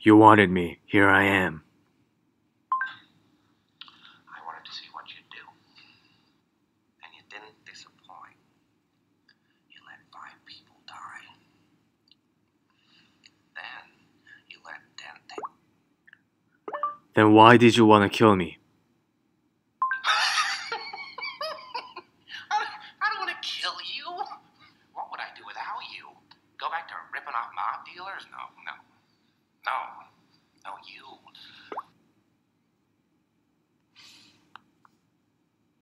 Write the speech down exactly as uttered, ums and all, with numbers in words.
You wanted me. Here I am. I wanted to see what you'd do. And you didn't disappoint. You let five people die. Then you let ten take. Then why did you want to kill me? I don't, I don't want to kill you. What would I do without you? Go back to ripping off mob dealers? No, no.